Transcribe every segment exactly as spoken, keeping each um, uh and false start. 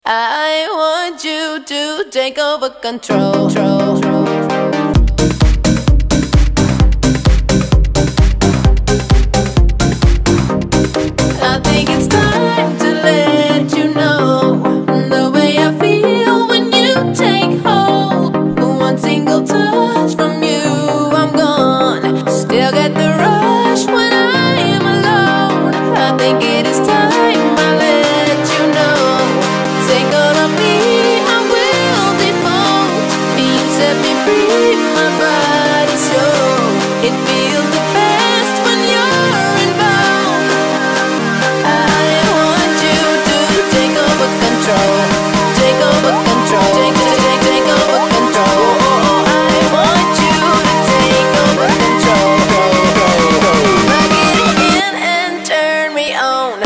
I want you to take over control. I think it's time to let you know the way I feel when you take hold. One single touch from you, I'm gone. Still get the rush when I am alone. I think it is time I let you know. Take all of me, I will default. You set me free, my body soul. It feels the best when you're involved. I want you to take over control. Take over control. Take, take, take, take over control. I want you to take over control. Plug it in and turn me on.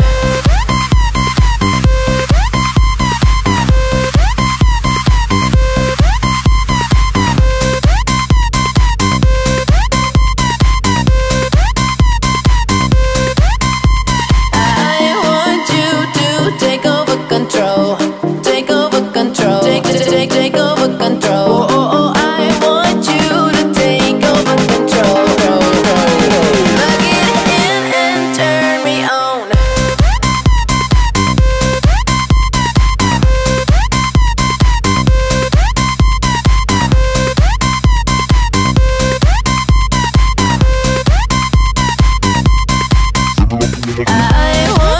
Take over control. Take over control. Take, take, take, take over control. Oh, oh, oh, I want you to take over control. Plug it in and turn me on. I want